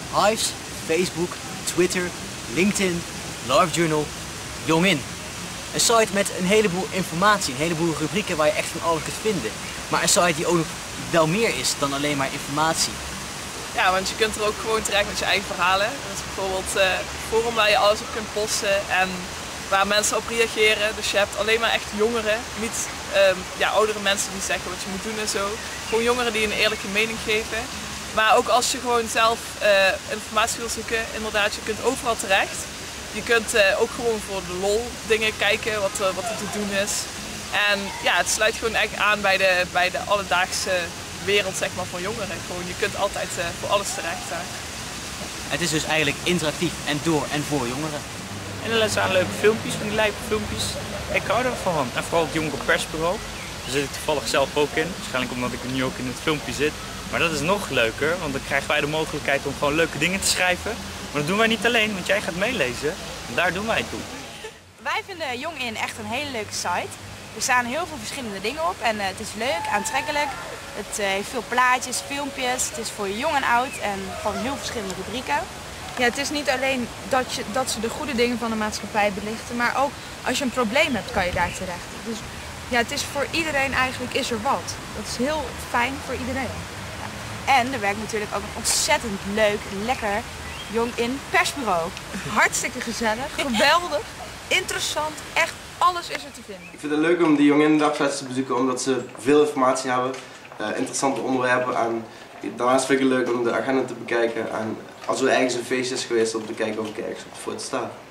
Hives, Facebook, Twitter, LinkedIn, LiveJournal, Jongin. Een site met een heleboel informatie, een heleboel rubrieken waar je echt van alles kunt vinden. Maar een site die ook nog wel meer is dan alleen maar informatie. Ja, want je kunt er ook gewoon terecht met je eigen verhalen. Dat is bijvoorbeeld een forum waar je alles op kunt posten en waar mensen op reageren. Dus je hebt alleen maar echt jongeren, niet oudere mensen die zeggen wat je moet doen en zo. Gewoon jongeren die een eerlijke mening geven. Maar ook als je gewoon zelf informatie wil zoeken, inderdaad, je kunt overal terecht. Je kunt ook gewoon voor de lol dingen kijken, wat er te doen is. En ja, het sluit gewoon echt aan bij de alledaagse wereld, zeg maar, van jongeren. Gewoon, je kunt altijd voor alles terecht daar. Het is dus eigenlijk interactief en door en voor jongeren. En er staan leuke filmpjes, van die lijpe filmpjes. Ik hou er van. En vooral het Jongeren Persbureau. Daar zit ik toevallig zelf ook in. Waarschijnlijk omdat ik nu ook in het filmpje zit. Maar dat is nog leuker, want dan krijgen wij de mogelijkheid om gewoon leuke dingen te schrijven. Maar dat doen wij niet alleen, want jij gaat meelezen. En daar doen wij toe. Wij vinden Jongin echt een hele leuke site. Er staan heel veel verschillende dingen op en het is leuk, aantrekkelijk. Het heeft veel plaatjes, filmpjes. Het is voor jong en oud en van heel verschillende rubrieken. Ja, het is niet alleen dat ze de goede dingen van de maatschappij belichten, maar ook als je een probleem hebt kan je daar terecht. Dus ja, het is voor iedereen eigenlijk is er wat. Dat is heel fijn voor iedereen. Ja. En er werkt natuurlijk ook een ontzettend leuk, lekker Jongin Persbureau. Hartstikke gezellig, geweldig, interessant, echt alles is er te vinden. Ik vind het leuk om de Jongin websites te bezoeken omdat ze veel informatie hebben, interessante onderwerpen en daarnaast vind ik het leuk om de agenda te bekijken en als er ergens een feest is geweest om te kijken of ik ergens op de foto sta.